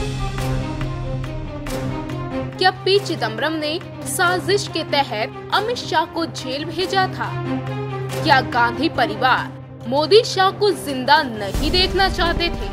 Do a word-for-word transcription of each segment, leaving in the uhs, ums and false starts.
क्या पी चिदम्बरम ने साजिश के तहत अमित शाह को जेल भेजा था? क्या गांधी परिवार मोदी शाह को जिंदा नहीं देखना चाहते थे?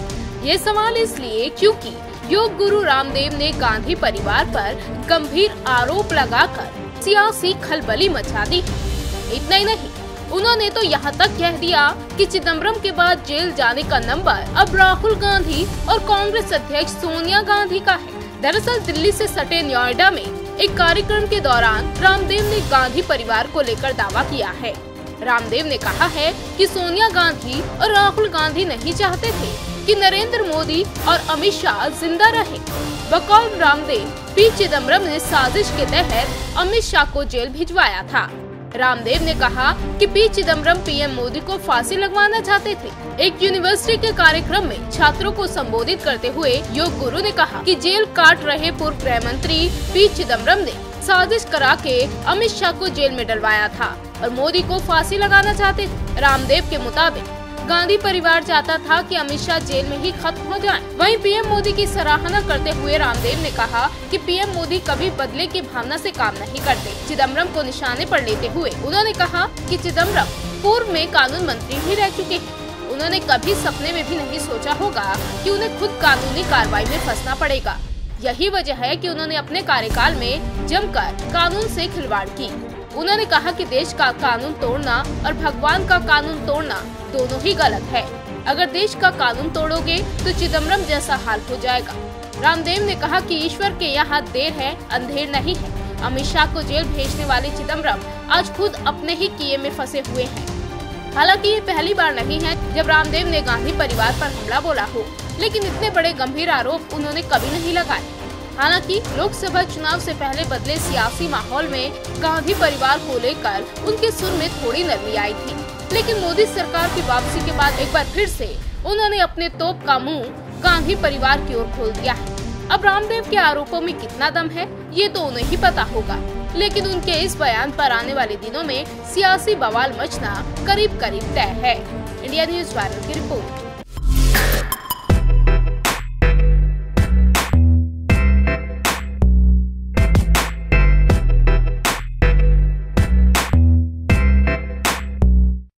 ये सवाल इसलिए क्योंकि योग गुरु रामदेव ने गांधी परिवार पर गंभीर आरोप लगाकर सियासी खलबली मचा दी। इतना ही नहीं, उन्होंने तो यहाँ तक कह दिया कि चिदम्बरम के बाद जेल जाने का नंबर अब राहुल गांधी और कांग्रेस अध्यक्ष सोनिया गांधी का है। दरअसल दिल्ली से सटे नोएडा में एक कार्यक्रम के दौरान रामदेव ने गांधी परिवार को लेकर दावा किया है। रामदेव ने कहा है कि सोनिया गांधी और राहुल गांधी नहीं चाहते थे कि नरेंद्र मोदी और अमित शाह जिंदा रहे। बकौल रामदेव, पी चिदम्बरम ने साजिश के तहत अमित शाह को जेल भिजवाया था। रामदेव ने कहा कि पी चिदम्बरम पीएम मोदी को फांसी लगवाना चाहते थे। एक यूनिवर्सिटी के कार्यक्रम में छात्रों को संबोधित करते हुए योग गुरु ने कहा कि जेल काट रहे पूर्व गृह मंत्री पी चिदम्बरम ने साजिश करा के अमित शाह को जेल में डलवाया था और मोदी को फांसी लगाना चाहते थे। रामदेव के मुताबिक गांधी परिवार चाहता था कि अमित शाह जेल में ही खत्म हो जाएं। वहीं पीएम मोदी की सराहना करते हुए रामदेव ने कहा कि पीएम मोदी कभी बदले की भावना से काम नहीं करते। चिदम्बरम को निशाने पर लेते हुए उन्होंने कहा कि चिदम्बरम पूर्व में कानून मंत्री भी रह चुके हैं। उन्होंने कभी सपने में भी नहीं सोचा होगा कि उन्हें खुद कानूनी कार्रवाई में फंसना पड़ेगा। यही वजह है कि उन्होंने अपने कार्यकाल में जमकर कानून से खिलवाड़ की। उन्होंने कहा कि देश का कानून तोड़ना और भगवान का कानून तोड़ना दोनों ही गलत है। अगर देश का कानून तोड़ोगे तो चिदम्बरम जैसा हाल हो जाएगा। रामदेव ने कहा कि ईश्वर के यहाँ देर है, अंधेर नहीं है। अमित शाह को जेल भेजने वाले चिदम्बरम आज खुद अपने ही किए में फंसे हुए हैं। हालांकि ये पहली बार नहीं है जब रामदेव ने गांधी परिवार पर हमला बोला हो, लेकिन इतने बड़े गंभीर आरोप उन्होंने कभी नहीं लगाए। हालांकि लोकसभा चुनाव से पहले बदले सियासी माहौल में गांधी परिवार को लेकर उनके सुर में थोड़ी नरमी आई थी, लेकिन मोदी सरकार की वापसी के बाद एक बार फिर से उन्होंने अपने तोप का मुंह गांधी परिवार की ओर खोल दिया है। अब रामदेव के आरोपों में कितना दम है ये तो उन्हें ही पता होगा, लेकिन उनके इस बयान पर आने वाले दिनों में सियासी बवाल मचना करीब करीब तय है। इंडिया न्यूज़ वायरल की रिपोर्ट।